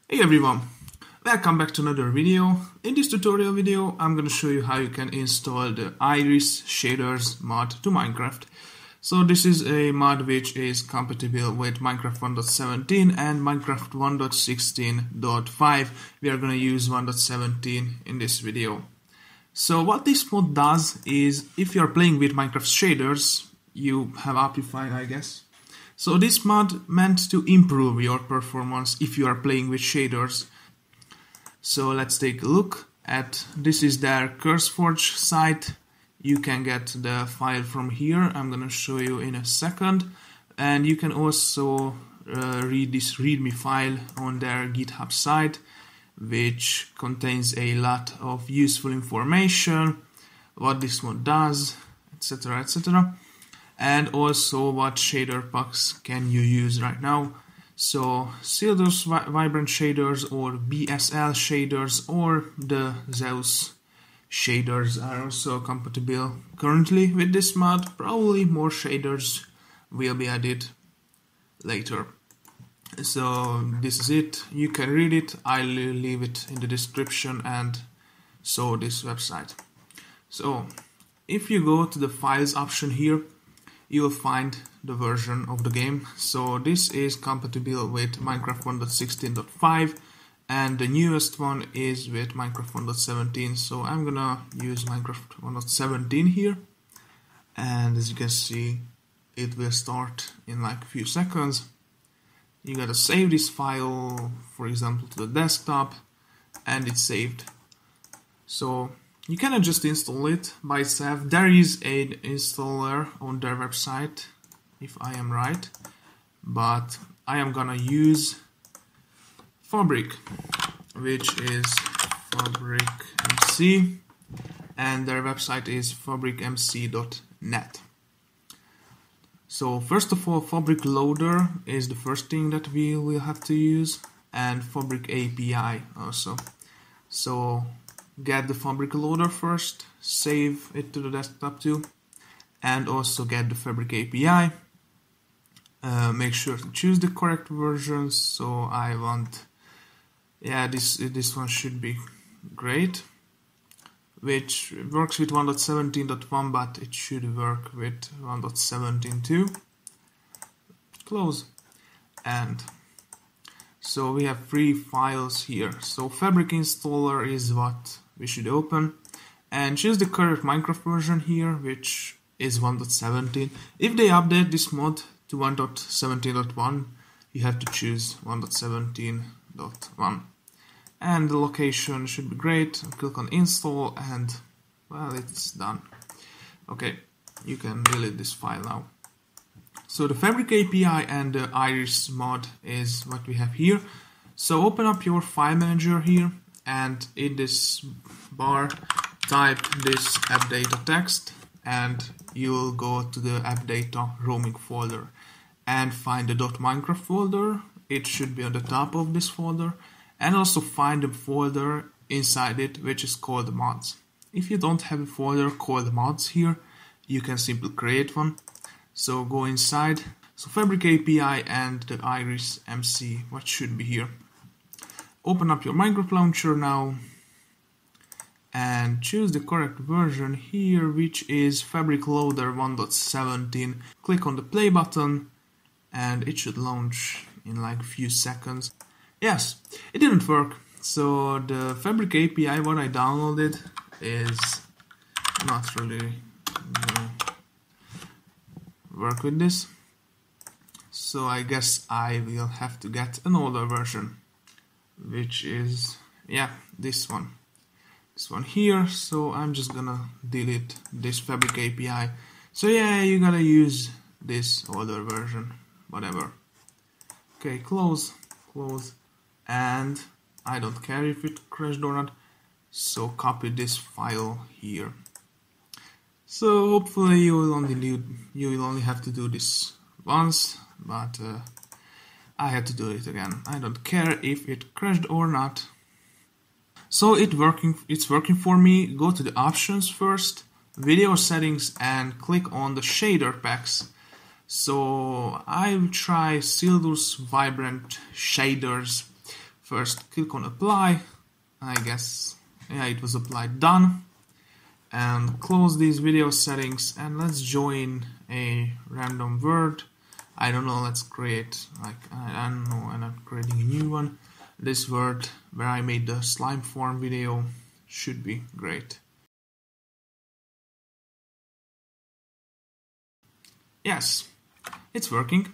Hey everyone, welcome back to another video. In this tutorial video, I'm gonna show you how you can install the Iris Shaders mod to Minecraft. So this is a mod which is compatible with Minecraft 1.17 and Minecraft 1.16.5. We are gonna use 1.17 in this video. So what this mod does is, if you're playing with Minecraft shaders, you have OptiFine, I guess. So this mod meant to improve your performance if you are playing with shaders. So let's take a look at, this is their CurseForge site. You can get the file from here. I'm gonna show you in a second. And you can also read this README file on their GitHub site, which contains a lot of useful information, what this mod does, etc, etc. And also what shader packs can you use right now. So Sildur's Vibrant shaders or BSL shaders or the Zeus shaders are also compatible currently with this mod. Probably more shaders will be added later. So this is it, you can read it, I'll leave it in the description and so this website. So if you go to the files option here, you will find the version of the game. So this is compatible with Minecraft 1.16.5 and the newest one is with Minecraft 1.17. So I'm gonna use Minecraft 1.17 here, and as you can see it will start in like a few seconds. You gotta save this file, for example, to the desktop, and it's saved. So you cannot just install it by itself. There is an installer on their website, if I am right, but I am gonna use Fabric, which is Fabric MC, and their website is fabricmc.net. So first of all, Fabric Loader is the first thing that we will have to use, and Fabric API also. So get the Fabric Loader first, save it to the desktop too, and also get the Fabric API. Make sure to choose the correct version. So I want, this one should be great, which works with 1.17.1, but it should work with 1.17 too. Close. And so we have 3 files here. So Fabric installer is what we should open, and choose the correct Minecraft version here, which is 1.17. If they update this mod to 1.17.1, you have to choose 1.17.1. And the location should be great. Click on install and well, it's done. Okay, you can delete this file now. So the Fabric API and the Iris mod is what we have here. So open up your file manager here, and in this bar type this app data text, and you'll go to the app data roaming folder and find the .minecraft folder. It should be on the top of this folder, and also find the folder inside it which is called mods. If you don't have a folder called mods here, you can simply create one. So go inside, so Fabric API and the Iris MC, what should be here. Open up your Minecraft launcher now and choose the correct version here, which is Fabric Loader 1.17. Click on the play button and it should launch in like a few seconds. Yes, it didn't work. So the Fabric API what I downloaded is not really gonna work with this. So I guess I will have to get an older version, which is, this one here. So I'm just gonna delete this Fabric API. So you gotta use this older version, whatever. Okay, close, and I don't care if it crashed or not, so copy this file here. So hopefully you will only have to do this once, but I had to do it again. I don't care if it crashed or not. So it's working for me. Go to the options first, video settings, and click on the shader packs. So I will try Sildur's Vibrant shaders First click on apply, I guess, yeah, it was applied, done. And close these video settings and let's join a random word. I don't know, let's create, like, I don't know, and I'm creating a new one. This word where I made the slime form video should be great. Yes, it's working.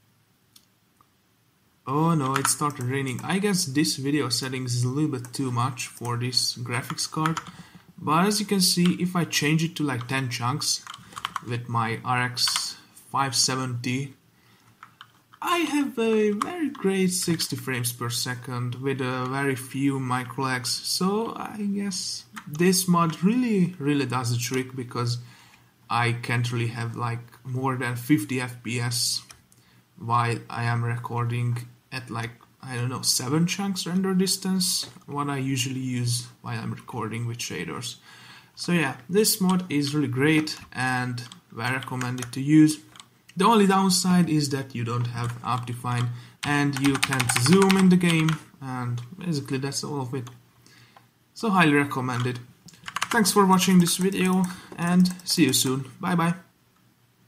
Oh no, it started raining. I guess this video settings is a little bit too much for this graphics card. But as you can see, if I change it to like 10 chunks with my RX 570, I have a very great 60 frames per second with a very few micro lags. So I guess this mod really does the trick, because I can't really have like more than 50 FPS while I am recording at like, I don't know, 7 chunks render distance, what I usually use while I'm recording with shaders. So yeah, this mod is really great and I recommend it to use. The only downside is that you don't have OptiFine and you can't zoom in the game, and basically that's all of it. So highly recommended. Thanks for watching this video and see you soon. Bye bye.